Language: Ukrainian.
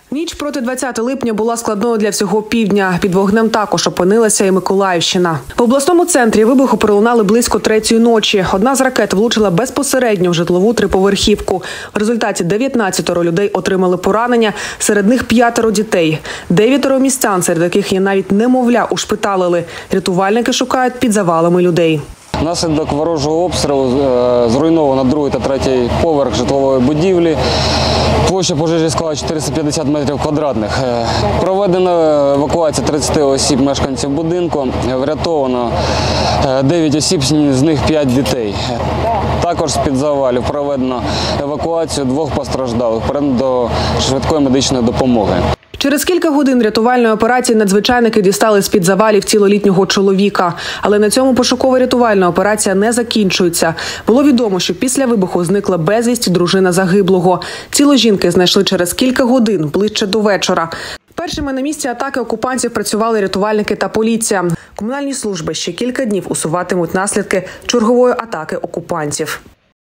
Ніч проти 20 липня була складною для всього півдня. Під вогнем також опинилася і Миколаївщина. В обласному центрі вибухи пролунали близько 3-ї ночі. Одна з ракет влучила безпосередньо в житлову триповерхівку. В результаті 19 людей отримали поранення, серед них 5 дітей. 9 містян, серед яких є навіть немовля, ушпиталили. Рятувальники шукають під завалами людей. Внаслідок ворожого обстрілу зруйновано 2-й та 3-й поверх житлової будівлі. Площа пожежі склала 450 метрів квадратних. Проведена евакуація 30 осіб мешканців будинку. Врятовано 9 осіб, з них 5 дітей. Також з-під завалів проведено евакуацію 2 постраждалих, передано до швидкої медичної допомоги. Через кілька годин рятувальної операції надзвичайники дістали з-під завалів тіло літнього чоловіка. Але на цьому пошуково-рятувальна операція не закінчується. Було відомо, що після вибуху зникла безвісті дружина загиблого. Тіло жінки знайшли через кілька годин, ближче до вечора. Першими на місці атаки окупантів працювали рятувальники та поліція. Комунальні служби ще кілька днів усуватимуть наслідки чергової атаки окупантів.